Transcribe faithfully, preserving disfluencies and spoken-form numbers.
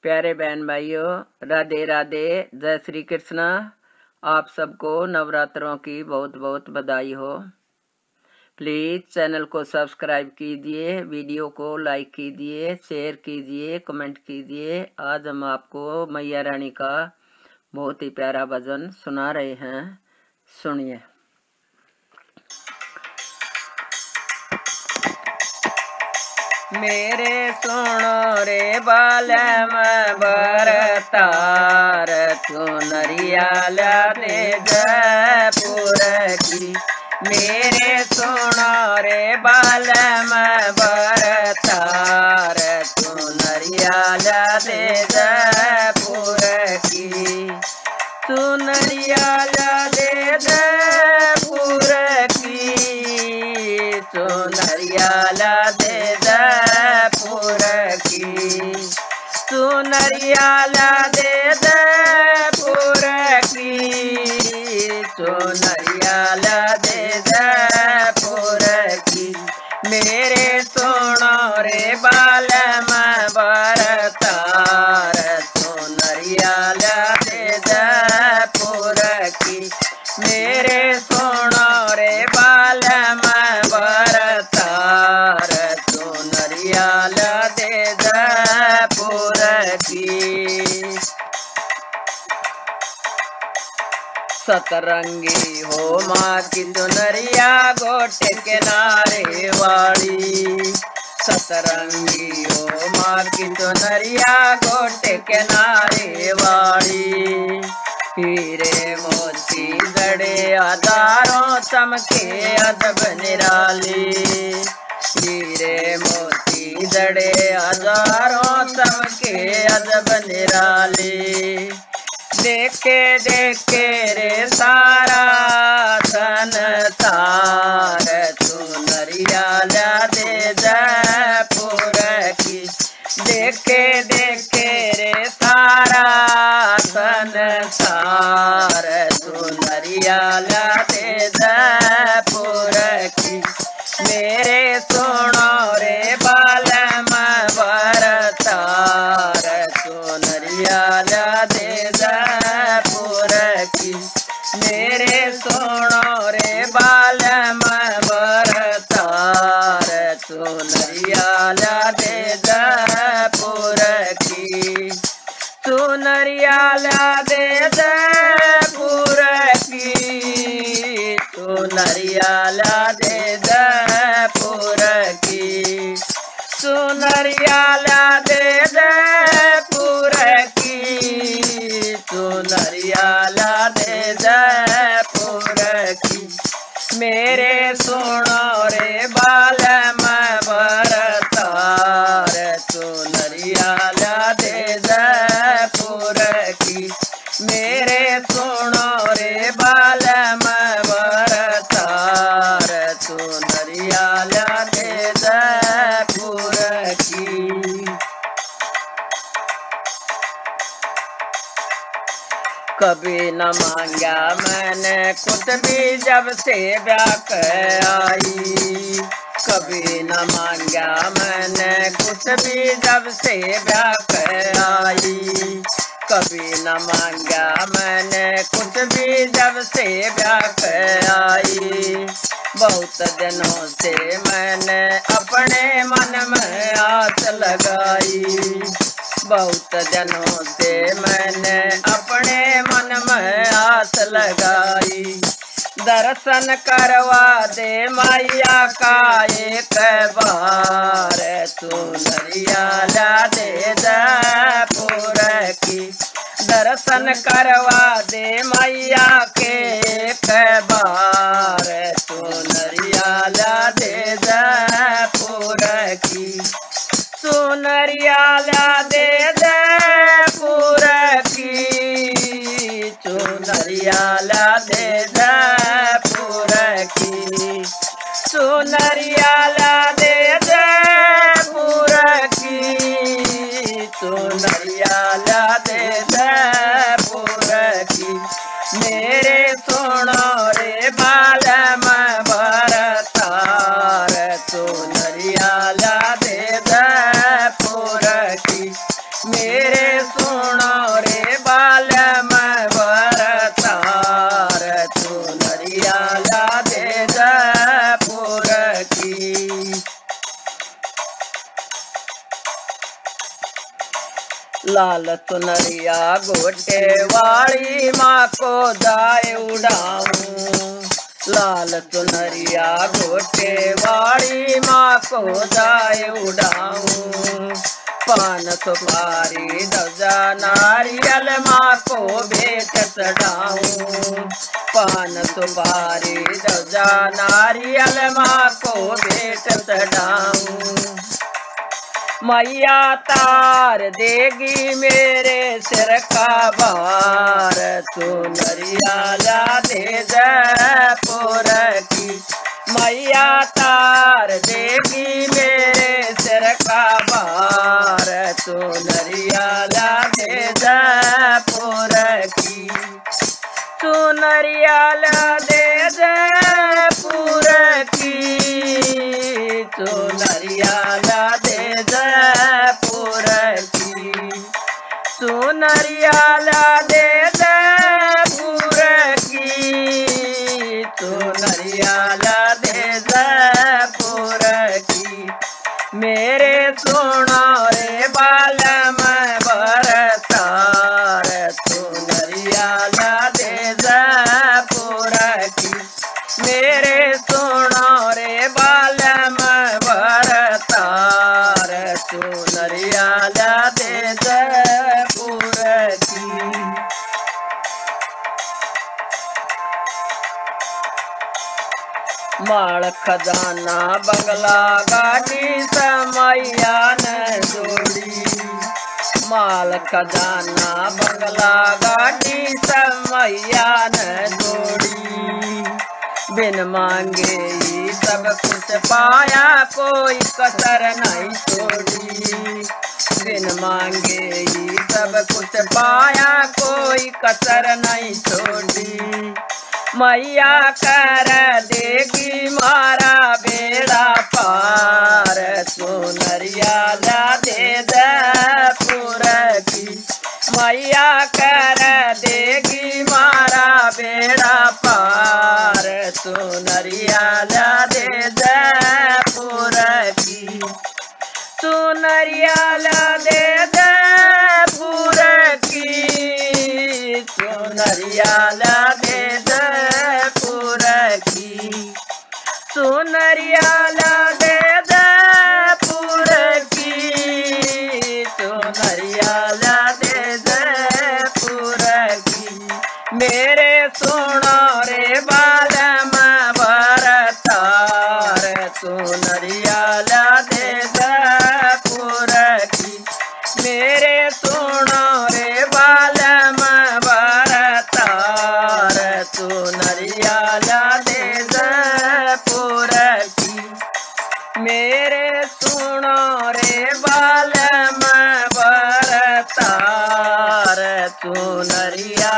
प्यारे बहन भाइयों, राधे राधे, जय श्री कृष्ण। आप सबको नवरात्रों की बहुत बहुत बधाई हो। प्लीज़ चैनल को सब्सक्राइब कीजिए, वीडियो को लाइक कीजिए, शेयर कीजिए, कमेंट कीजिए। आज हम आपको मैया रानी का बहुत ही प्यारा भजन सुना रहे हैं, सुनिए। मेरे सुनो रे बालम बरतार, चुनरिया ला दे जयपुर की। मेरे सुनो रे बालम बरतार, चुनरिया ला दे जयपुर की। चुनरिया ला दे जयपुर की, चुनरिया ला दे जयपुर की। चुनरिया ला दे जयपुर की, चुनरिया ला दे जयपुर की। मेरे सुनो रे बालम बरतार, चुनरिया ला दे जयपुर की। मेरे सुनो रे बालम बरतार, चुनरिया ला दे जयपुर की। सतरंगी हो माँ की चुनरिया गोटे किनारे वाली। सतरंगी हो माँ की चुनरिया गोटे किनारे वाली। हीरे मोती जड़े हजारों चमके अजब निराली। हीरे मोती जड़े हजारों चमके अजब निराली। देखे देखे रे सारा संसार, चुनरिया ला दे जयपुर की। देखे देखे रे सारा संसार, चुनरिया ला दे जयपुर की। मेरे सुनो रे बालम बरतार, चुनरिया ला दे जयपुर की। मेरे सुनो रे बालम बरतार, चुनरिया ला दे जयपुर की। चुनरिया ला दे जयपुर की, चुनरिया ला दे जयपुर की। चुनरिया ला दे जयपुर की, चुनरिया ला दे जयपुर की। मेरे सुनो रे बालम बरतार, चुनरिया ला दे जयपुर की। मेरे सुनो रे बालम बरतार, चुनरिया ला दे जयपुर की। कभी न मांगा मैंने कुछ भी जब से ब्याह आई। कभी न मांगा मैंने कुछ भी जब से ब्याह आई। कभी न मांगा मैंने कुछ भी जब से ब्याह आई। बहुत दिनों से मैंने अपने मन में आस लगाई। बहुत दिनों से मैंने अपने मन में आस लगाई। दर्शन करवा दे मैया का एक बार, चुनरिया ला दे जयपुर की। दर्शन करवा दे मैया के एक बार, चुनरिया ला दे जयपुर की। चुनरिया ला दे जयपुर की, चुनरिया ला दे जयपुर की। चुनरिया ला दे जयपुर की, चुनरिया ला दे जयपुर की। मेरे सुनो रे बालम बरतार, चुनरिया ला दे जयपुर की। मेरे सुनो रे बालम भरतार चुनरिया ला दे जयपुर की। लाल चुनरिया गोटे वाली माँ को जाए उड़ाऊं, लाल चुनरिया गोटे वाली माँ को जाए उड़ाऊं। पान सुपारी ध्वजा नारियल माँ को भेंट चढ़ाऊं, पान सुपारी ध्वजा नारियल माँ को भेंट चढ़ाऊं। मैया तार देगी मेरे सिर का भार चुनरिया ला दे जयपुर की। मैया तार देगी मेरे सिर का भार चुनरिया ला दे जयपुर की। चुनरिया ला दे जयपुर की, चुनरिया ला दे जयपुर की। चुनरिया ला दे जयपुर की, चुनरिया ला दे जयपुर की। मेरे सुनो रे बालम भरतार चुनरिया ला दे जयपुर की। मेरे सुनो रे बालम भरतार चुनरिया ला दे जयपुर की। माल खजाना बंगला गाड़ी समैया न जोड़ी, माल खजाना बंगला गाड़ी समैया न जोड़ी। बिन मांगे ही सब कुछ पाया कोई कसर नहीं छोड़ी, बिन मांगे ही सब कुछ पाया कोई कसर नहीं छोड़ी। मैया कर देगी मारा बेड़ा पार चुनरिया ला दे जयपुर की। मैया कर देगी मारा बेड़ा पार चुनरिया ला दे जयपुर की। चुनरिया ला दे जयपुर की, चुनरिया ला दे जयपुर की। चुनरिया ला दे जयपुर की, चुनरिया ला दे जयपुर की। मेरे सुनो रे बालम भरतार चुनरिया ला दे जयपुर की। मेरे सुनो रे बालम भरतार चुनरिया ला दे जयपुर की। मेरे सुनो रे बालम भरतार चुनरिया